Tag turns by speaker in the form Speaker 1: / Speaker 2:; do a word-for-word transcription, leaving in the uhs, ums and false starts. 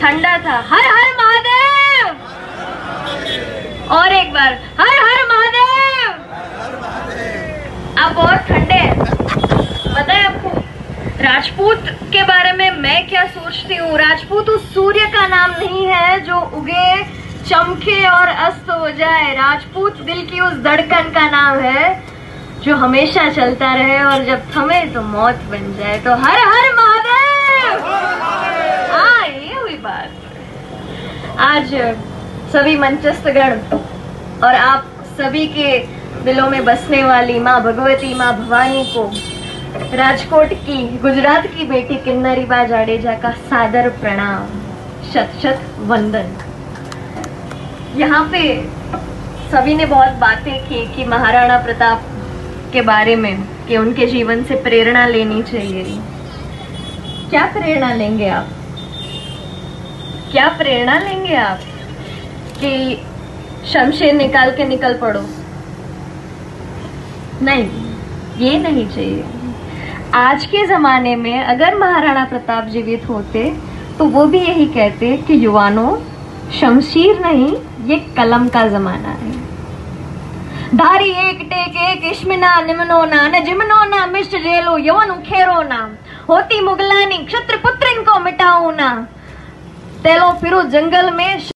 Speaker 1: ठंडा था। हर हर महादेव। और एक बार हर हर महादेव। आप और ठंडे। पता है आपको राजपूत के बारे में मैं क्या सोचती हूँ? राजपूत उस सूर्य का नाम नहीं है जो उगे, चमके और अस्त हो जाए। राजपूत दिल की उस धड़कन का नाम है जो हमेशा चलता रहे और जब थमे तो मौत बन जाए। तो हर हर महादेव। हाँ, ये हुई बात। आज सभी मंचस्थगण और आप सभी के दिलों में बसने वाली माँ भगवती, माँ भवानी को राजकोट की, गुजरात की बेटी किन्नरी बा जाडेजा का सादर प्रणाम, शत शत वंदन। यहाँ पे सभी ने बहुत बातें की कि महाराणा प्रताप के बारे में, कि उनके जीवन से प्रेरणा लेनी चाहिए। क्या प्रेरणा लेंगे आप? क्या प्रेरणा लेंगे आप कि शमशेर निकाल के निकल पड़ो? नहीं, ये नहीं चाहिए। आज के जमाने में अगर महाराणा प्रताप जीवित होते तो वो भी यही कहते कि युवानों, शमशीर नहीं, ये कलम का जमाना है। धारी एक टेक एक इश्मिना निमनो ना न जिमनो ना मिष्ट जेलो यवन उखेरो ना होती मुगलानी क्षत्र पुत्र इनको मिटाऊ ना तेलो फिरो जंगल में।